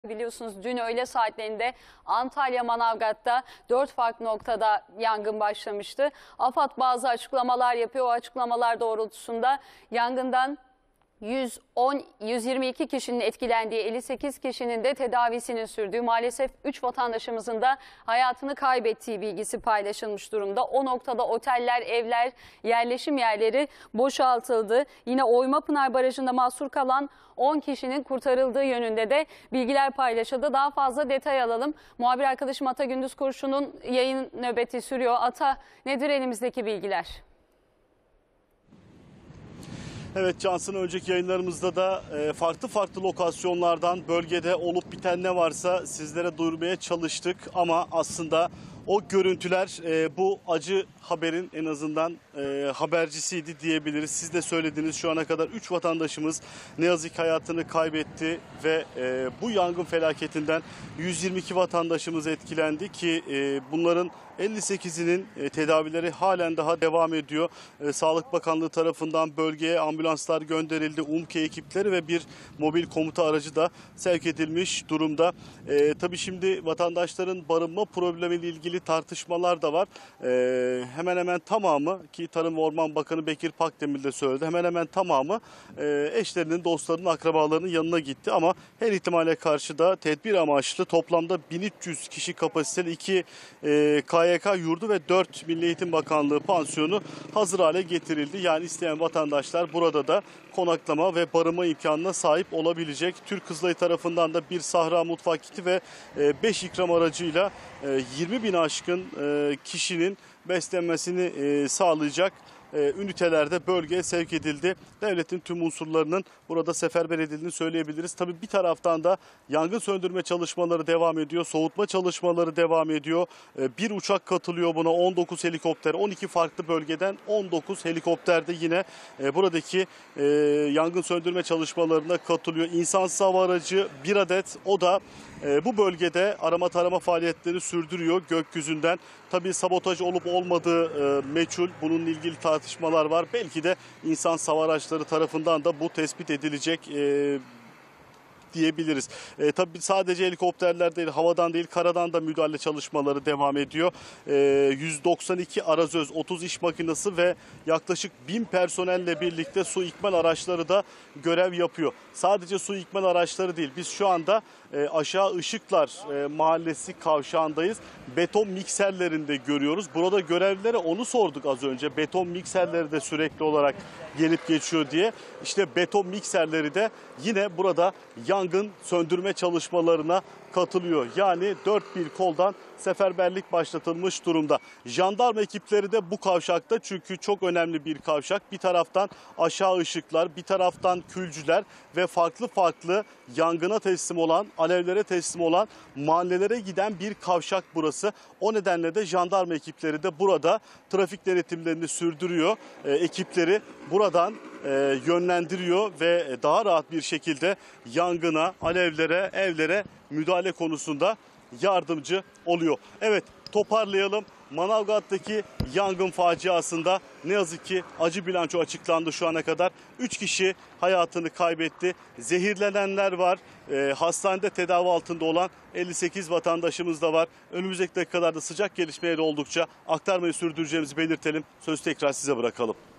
Biliyorsunuz dün öğle saatlerinde Antalya Manavgat'ta 4 farklı noktada yangın başlamıştı. AFAD bazı açıklamalar yapıyor. O açıklamalar doğrultusunda yangından 122 kişinin etkilendiği, 58 kişinin de tedavisinin sürdüğü, maalesef 3 vatandaşımızın da hayatını kaybettiği bilgisi paylaşılmış durumda. O noktada oteller, evler, yerleşim yerleri boşaltıldı. Yine Oymapınar Barajı'nda mahsur kalan 10 kişinin kurtarıldığı yönünde de bilgiler paylaşıldı. Daha fazla detay alalım. Muhabir arkadaşım Ata Gündüz Kurşun'un yayın nöbeti sürüyor. Ata, nedir elimizdeki bilgiler? Evet Cansın, önceki yayınlarımızda da farklı lokasyonlardan bölgede olup biten ne varsa sizlere duyurmaya çalıştık. Ama aslında o görüntüler bu acı haberin en azından habercisiydi diyebiliriz. Siz de söylediniz, şu ana kadar 3 vatandaşımız ne yazık ki hayatını kaybetti ve bu yangın felaketinden 122 vatandaşımız etkilendi ki bunların 58'inin tedavileri halen daha devam ediyor. Sağlık Bakanlığı tarafından bölgeye ambulanslar gönderildi. UMKE ekipleri ve bir mobil komuta aracı da sevk edilmiş durumda. Tabii şimdi vatandaşların barınma problemiyle ilgili tartışmalar da var. Hemen hemen tamamı, ki Tarım ve Orman Bakanı Bekir Pakdemir de söyledi, hemen hemen tamamı eşlerinin, dostlarının, akrabalarının yanına gitti. Ama her ihtimale karşı da tedbir amaçlı toplamda 1300 kişi kapasiteli 2 KYK yurdu ve 4 Milli Eğitim Bakanlığı pansiyonu hazır hale getirildi. Yani isteyen vatandaşlar burada da konaklama ve barınma imkanına sahip olabilecek. Türk Kızılayı tarafından da bir sahra mutfak kiti ve 5 ikram aracıyla 20 bin aşkın kişinin beslenmesini sağlayacak ünitelerde bölgeye sevk edildi. Devletin tüm unsurlarının burada seferber edildiğini söyleyebiliriz. Tabii bir taraftan da yangın söndürme çalışmaları devam ediyor. Soğutma çalışmaları devam ediyor. Bir uçak katılıyor buna. 19 helikopter, 12 farklı bölgeden 19 helikopter de yine buradaki yangın söndürme çalışmalarına katılıyor. İnsansız hava aracı 1 adet, o da bu bölgede arama tarama faaliyetleri sürdürüyor gökyüzünden. Tabii sabotaj olup olmadığı meçhul. Bununla ilgili tartışmalar var. Belki de insansız hava araçları tarafından da bu tespit edilecek diyebiliriz. Tabii sadece helikopterler değil, havadan değil, karadan da müdahale çalışmaları devam ediyor. 192 arazöz, 30 iş makinesi ve yaklaşık 1000 personelle birlikte su ikmal araçları da görev yapıyor. Sadece su ikmal araçları değil, biz şu anda Aşağı Işıklar Mahallesi kavşağındayız. Beton mikserlerinde görüyoruz. Burada görevlilere onu sorduk az önce. Beton mikserleri de sürekli olarak gelip geçiyor diye. İşte beton mikserleri de yine burada yangın söndürme çalışmalarına katılıyor. Yani dört bir koldan seferberlik başlatılmış durumda. Jandarma ekipleri de bu kavşakta, çünkü çok önemli bir kavşak. Bir taraftan Aşağı Işıklar, bir taraftan Külcüler ve farklı yangına teslim olan, alevlere teslim olan mahallelere giden bir kavşak burası. O nedenle de jandarma ekipleri de burada trafik denetimlerini sürdürüyor. Ekipleri buradan yönlendiriyor ve daha rahat bir şekilde yangına, alevlere, evlere müdahale konusunda yardımcı oluyor. Evet, toparlayalım. Manavgat'taki yangın faciasında ne yazık ki acı bilanço açıklandı şu ana kadar. 3 kişi hayatını kaybetti. Zehirlenenler var. Hastanede tedavi altında olan 58 vatandaşımız da var. Önümüzdeki dakikalarda sıcak gelişmeleri oldukça aktarmayı sürdüreceğimizi belirtelim. Sözü tekrar size bırakalım.